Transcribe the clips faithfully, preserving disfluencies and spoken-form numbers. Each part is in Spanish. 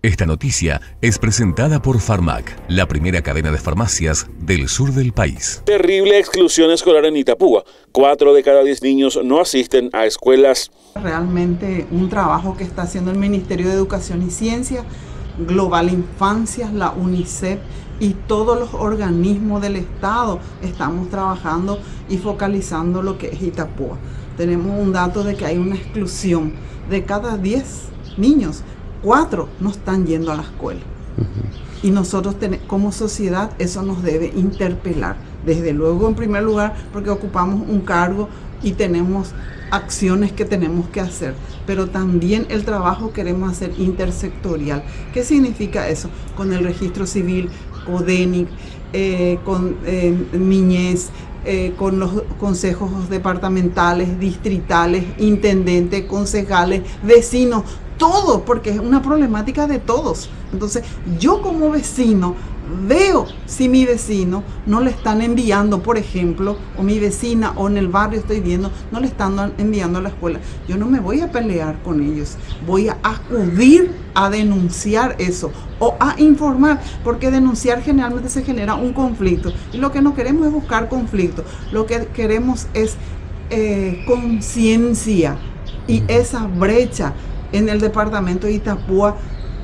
Esta noticia es presentada por Farmac, la primera cadena de farmacias del sur del país. Terrible exclusión escolar en Itapúa. Cuatro de cada diez niños no asisten a escuelas. Realmente un trabajo que está haciendo el Ministerio de Educación y Ciencia, Global Infancia, la UNICEF y todos los organismos del Estado. Estamos trabajando y focalizando lo que es Itapúa. Tenemos un dato de que hay una exclusión de cada diez niños. Cuatro no están yendo a la escuela. Uh-huh. Y nosotros como sociedad eso nos debe interpelar. Desde luego, en primer lugar, porque ocupamos un cargo y tenemos acciones que tenemos que hacer. Pero también el trabajo queremos hacer intersectorial. ¿Qué significa eso? Con el registro civil, CODENIC, eh, con eh, niñez, eh, con los consejos departamentales, distritales, intendentes, concejales, vecinos, todo, porque es una problemática de todos. Entonces, yo como vecino veo si mi vecino no le están enviando, por ejemplo, o mi vecina o en el barrio estoy viendo, no le están enviando a la escuela. Yo no me voy a pelear con ellos, voy a acudir a denunciar eso o a informar, porque denunciar generalmente se genera un conflicto y lo que no queremos es buscar conflicto, lo que queremos es eh, conciencia y esa brecha en el departamento de Itapúa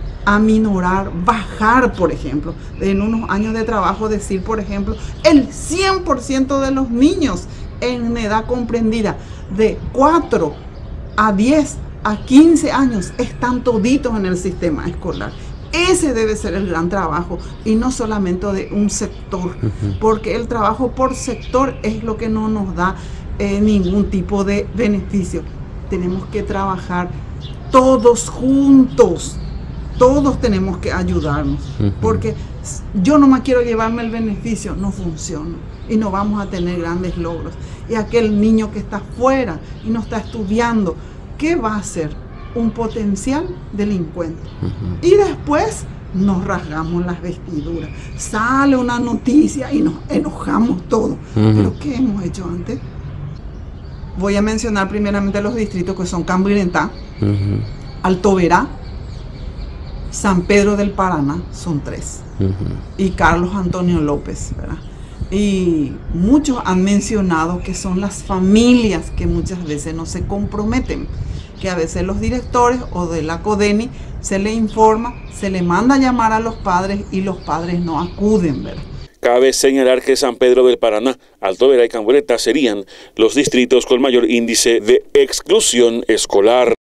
aminorar, bajar, por ejemplo, en unos años de trabajo decir, por ejemplo, el cien por ciento de los niños en edad comprendida de cuatro a diez a quince años están toditos en el sistema escolar. Ese debe ser el gran trabajo y no solamente de un sector, uh-huh. porque el trabajo por sector es lo que no nos da eh, ningún tipo de beneficio. Tenemos que trabajar todos juntos, todos tenemos que ayudarnos, uh-huh. porque yo no me quiero llevarme el beneficio, no funciona y no vamos a tener grandes logros. Y aquel niño que está fuera y no está estudiando, ¿qué va a hacer? Un potencial delincuente. Uh-huh. Y después nos rasgamos las vestiduras, sale una noticia y nos enojamos todos. Uh-huh. ¿Pero qué hemos hecho antes? Voy a mencionar primeramente los distritos que son Cambrientá, uh-huh. Alto Verá, San Pedro del Paraná, son tres, uh-huh. y Carlos Antonio López, ¿verdad? Y muchos han mencionado que son las familias que muchas veces no se comprometen, que a veces los directores o de la CODENI se le informa, se le manda a llamar a los padres y los padres no acuden, ¿verdad? Cabe señalar que San Pedro del Paraná, Alto Verá y Cambrientá serían los distritos con mayor índice de exclusión escolar.